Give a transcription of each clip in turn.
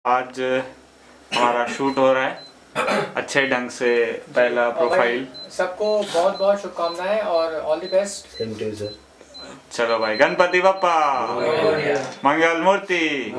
आज हमारा शूट हो रहा है अच्छे ढंग से, पहला प्रोफाइल। सबको बहुत बहुत शुभकामनाएं और all the best. Same to you sir. चलो भाई, गणपति बप्पा मंगल मूर्ति।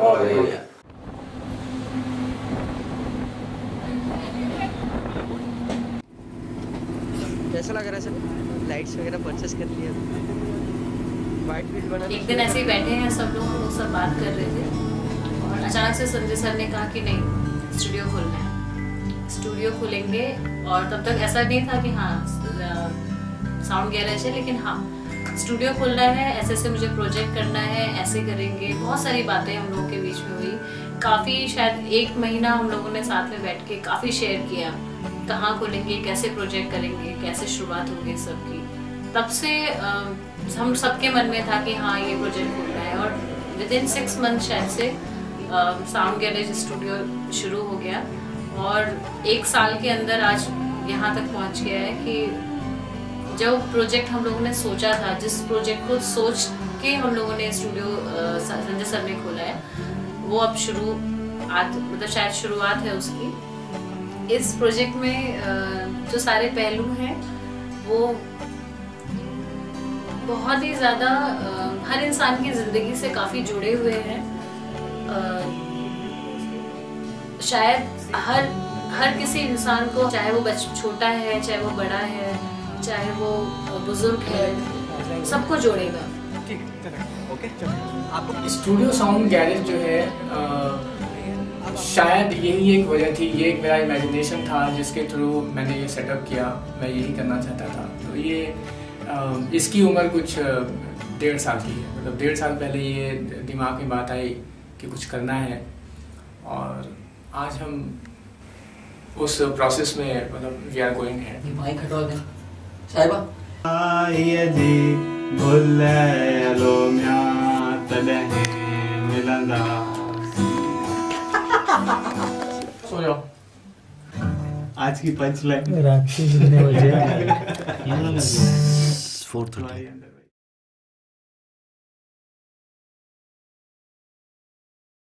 कैसा लग रहा है सर? लाइट्स वगैरह परचेस कर लिए? वाइट फील्ड बना। एक दिन ऐसे ही बैठे हैं सब लोग सब बात कर रहे थे और अचानक से संजय सर ने कहा कि नहीं, स्टूडियो खोलना है, स्टूडियो खोलेंगे। और तब तक ऐसा नहीं था कि हाँ साउंड गैरेज है, लेकिन हाँ स्टूडियो खोलना है, ऐसे मुझे प्रोजेक्ट करना है, ऐसे करेंगे। बहुत सारी बातें हम लोगों के बीच में हुई। काफ़ी शायद 1 महीना हम लोगों ने साथ में बैठ के काफ़ी शेयर किया, कहाँ खोलेंगे, कैसे प्रोजेक्ट करेंगे, कैसे शुरुआत होगी सबकी। तब से हम सबके मन में था कि हाँ ये प्रोजेक्ट खोलना है। और विदिन 6 मंथ शायद से साउंड गैरेज स्टूडियो शुरू हो गया और 1 साल के अंदर आज यहाँ तक पहुँच गया है कि जो प्रोजेक्ट हम लोगों ने सोचा था, जिस प्रोजेक्ट को सोच के हम लोगों ने स्टूडियो संजय सर ने खोला है, वो अब मतलब शायद शुरुआत है उसकी। इस प्रोजेक्ट में जो सारे पहलू हैं वो बहुत ही ज़्यादा हर इंसान की ज़िंदगी से काफ़ी जुड़े हुए हैं। शायद हर किसी इंसान को, चाहे वो छोटा है, चाहे वो बड़ा है, चाहे वो बुजुर्ग है, सबको जोड़ेगा। आपको स्टूडियो साउंड गैरेज जो है शायद यही एक वजह थी, ये एक मेरा इमेजिनेशन था जिसके थ्रू मैंने ये सेटअप किया। मैं यही करना चाहता था। तो ये इसकी उम्र कुछ 1.5 साल की है। मतलब 1.5 साल पहले ये दिमाग में बात आई कि कुछ करना है और आज हम उस प्रोसेस में मतलब वी आर गोइंग है। माइक हटवा दे साहिबा। सो जाओ। आज की पंच लाइन रात के कितने बजे? 4:30।